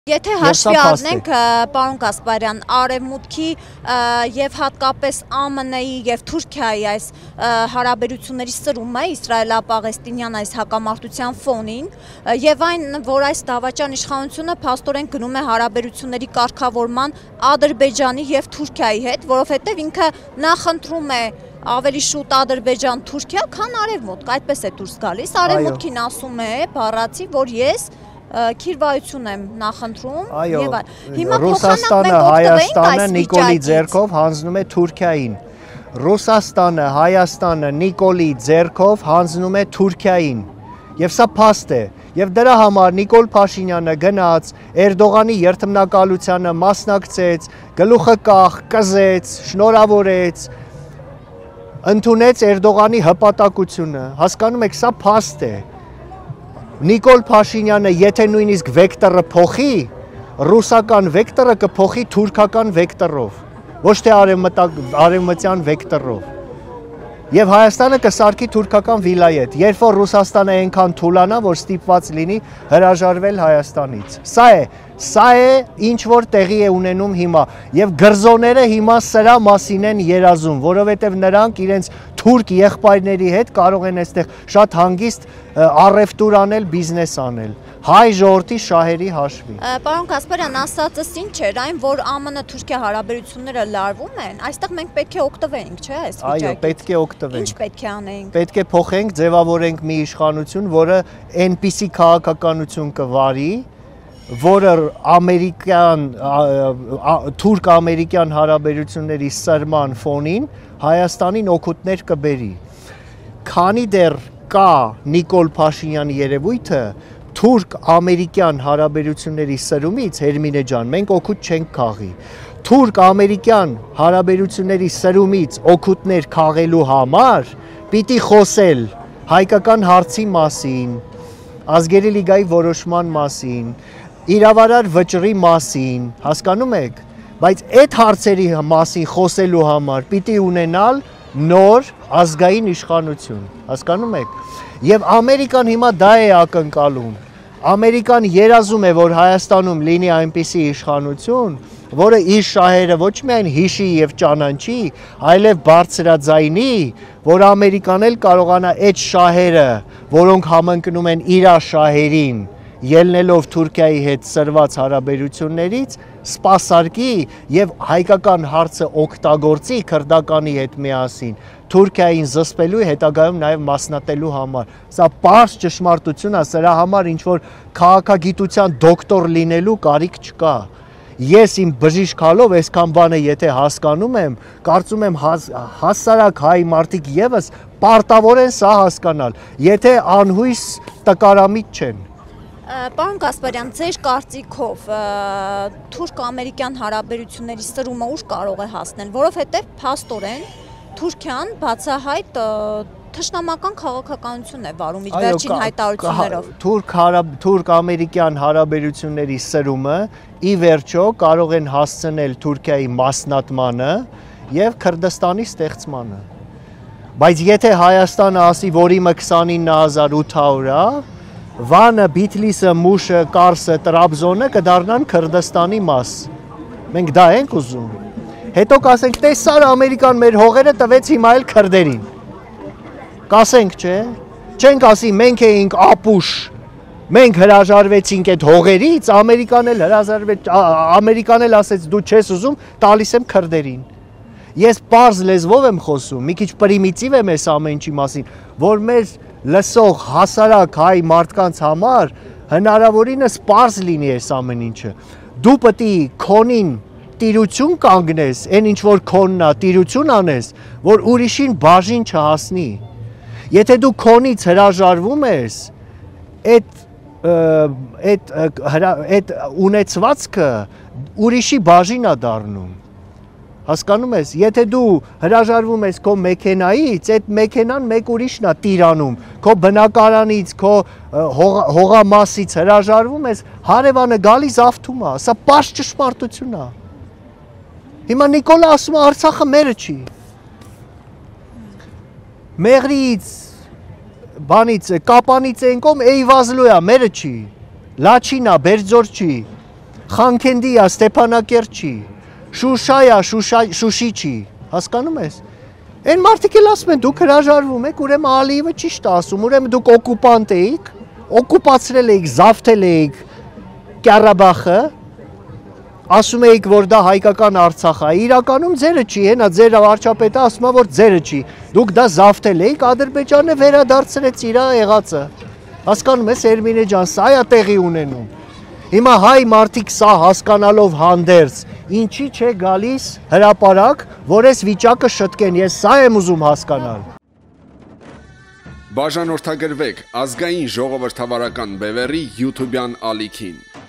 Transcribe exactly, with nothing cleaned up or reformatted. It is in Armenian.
Եթե հաշվի առնենք, պարոն Կասպարյան, Արևմուտքի եւ հատկապես Α M N-ի եւ Թուրքիայի այս հարաբերությունների սրումը իսրայելա-պաղեստինյան այս հակամարտության ֆոնին եւ այն, որ այս դավաճան իշխանությունը փաստորեն գնում է հարաբերությունների կարգավորման Ադրբեջանի եւ Թուրքիայի հետ, որովհետեւ ինքը նախընտրում է ավելի շուտ Ադրբեջան-Թուրքիա, քան Արևմուտք, այդպես է դուրս գալիս։ Արևմուտքին ասում է բառացի, որ ես քիրվայություն եմ նախընտրում եւ հիմա Ռուսաստանը Հայաստանը Նիկոլի ձեռքով հանձնում է Թուրքիային։ Ռուսաստանը Հայաստանը Նիկոլի ձեռքով հանձնում է Թուրքիային։ Եվ սա փաստ է։ Եվ դրա համար Նիկոլ Փաշինյանը գնաց Էրդողանի երթմնակալությանը մասնակցեց, գլուխը կախ, կզեց, շնորհավորեց, ընդունեց Էրդողանի հպատակությունը։ Հասկանում եք, սա փաստ է։ Նիկոլ Փաշինյանը եթե նույնիսկ վեկտորը փոխի, ռուսական վեկտորը կփոխի թուրքական վեկտորով, ոչ թե արևմտյան վեկտորով։ Եվ Հայաստանը կսարքի թուրքական վիլայետ, երբ որ Ռուսաստանը այնքան թուլանա, որ ստիպված լինի հրաժարվել Հայաստանից։ Սա է, սա է ինչ որ տեղի է ունենում հիմա, եւ գրզոները հիմա սրա մասին են երազում, որովհետեւ նրանք իրենց թուրք եղբայրների հետ կարող են այստեղ շատ հանգիստ առևտուր անել, բիզնես անել, հայ ժողովրդի շահերի հաշվի։ Պարոն Կասպարյան, ասածս ինչ էր, այն որ Α M N-Թուրքիա հարաբերությունները լարվում են, այստեղ մենք պետք է օգտվենք, չէ՞, այս վիճակից։ Այո, պետք է օգտվենք։ Ինչ պետք է անենք։ Պետք է փոխենք, ձևավորենք մի իշխանություն, որը այնպիսի քաղաքականություն կվարի, որը ամերիկյան, թուրք-ամերիկյան հարաբերությունների սրման ֆոնին Հայաստանին օգուտներ կբերի։ Քանի դեռ կա Նիկոլ Փաշինյանի երևույթը, թուրք-ամերիկյան հարաբերությունների սրումից, Հերմինե ջան, մենք օգուտ չենք քաղի։ Թուրք-ամերիկյան հարաբերությունների սրումից օգուտներ քաղելու համար պիտի խոսել հայկական հարցի մասին, ազգերի լիգայի որոշման մասին, իրավարար վճռի մասին, հասկանում եք, բայց այդ հարցերի մասին խոսելու համար պիտի ունենալ նոր ազգային իշխանություն, հասկանում եք, եւ Ամերիկան հիմա դա է ակնկալում, Ամերիկան երազում է, որ Հայաստանում լինի այնպիսի իշխանություն, որը իր շահերը ոչ միայն հիշի եւ ճանաչի, այլև բարձրաձայնի, որ Ամերիկան էլ կարողանա այդ շահերը, որոնք համընկնում են իր շահերին, ելնելով Թուրքիայի հետ սրված հարաբերություններից, սպասարկի եւ հայկական հարցը օգտագործի քրդականի հետ միասին, Թուրքիային զսպելու, հետագայում նաեւ մասնատելու համար։ Սա պարզ ճշմարտություն է, սրա համար ինչ որ քաղաքագիտության դոկտոր լինելու կարիք չկա։ Ես իմ բժիշկալով այսքան բանը եթե հասկանում եմ, կարծում եմ հասարակ հայ մարդիկ եւս պարտավոր են սա հասկանալ, եթե անհույս տկարամիտ չեն։ Պարոն Կասպարյան, ձեր կարծիքով թուրք-ամերիկյան հարաբերությունների սրումը ուր կարող է հասնել, որովհետև փաստորեն Թուրքիան բացահայտ թշնամական քաղաքականություն է վարում իր վերջին հայտարարություններով։ Թուրք-ամերիկյան հարաբերությունների սրումը ի վերջո կարող են հասցնել Թուրքիայի մասնատմանը եւ Քրդստանի ստեղծմանը։ Բայց եթե Հայաստանը ասի, որ իմը քսանինը հազար ութ հարյուր է, Վանը, Բիթլիսը, Մուշը, Կարսը, Տրաբզոնը կդառնան Քրդստանի մաս։ Մենք դա ենք ուզում։ Հետո կասենք, տեսար Ամերիկան մեր հողերը տվեց հիմա էլ քրդերին։ Կասենք, չէ։ Չենք ասի, մենք էինք ապուշ, մենք հրաժարվեցինք այդ հողերից, Ամերիկան էլ հրաժարվեց, Ամերիկան էլ ասեց, դու չես ուզում, տալիս եմ քրդերին։ Ես պարզ լեզվով եմ խոսում, մի քիչ պրիմիտիվ եմ այս ամեն ինչի մասին, որ մեր լսող հասարակ հայ մարդկանց համար հնարավորինս պարզ լինի այս ամեն ինչը։ Դու պետք է քոնին տիրություն կանգնես, այն ինչ որ քոնն է, տիրություն անես, որ ուրիշին բաժին չհասնի։ Եթե դու քոնից հրաժարվում ես, այդ այդ այդ ունեցվածքը ուրիշի բաժին է դառնում։ Հասկանում ես, եթե դու հրաժարվում ես քո մեքենայից, այդ մեքենան մեկ ուրիշն է տիրանում, քո բնակարանից, քո հողամասից հրաժարվում ես, հարևանը գալիս ավթում է, սա պարզ ճշմարտություն է։ Հիմա Նիկոլը ասում է Արցախը մերը չի։ Մեղրից, բանից, կապանից են կողմ Էյվազլու է, մերը չի։ Լաչինա, Բերձոր չի։ Խանքենդիա, Ստեփանակերտի, Շուշայա, Շուշիչի, հասկանում ես։ Այն մարդիկ էլ ասում են, դուք հրաժարվում եք, ուրեմն Ալիևը ճիշտ է ասում, ուրեմն դուք օկուպանտ էիք, օկուպացրել էիք, զավթել էիք Ղարաբաղը, ասում էիք, որ դա հայկական Արցախ է, իրականում ձերը չի, հենա ձեր վարչապետը ասում է, որ ձերը չի, դուք դա զավթել էիք, Ադրբեջանը վերադարձրեց իր եղածը, հասկանում ես Էրմինե ջան, սա է տեղի ունենում, հիմա հայ մարդիկ սա հասկանալով հանդերձ, ինչի չէ գալիս հրապարակ, որ այս վիճակը շտկեն, ես սա եմ ուզում հասկանալ։ Բաժանորդագրվեք ազգային ժողովրդավարական բևեռի յութուբյան ալիքին։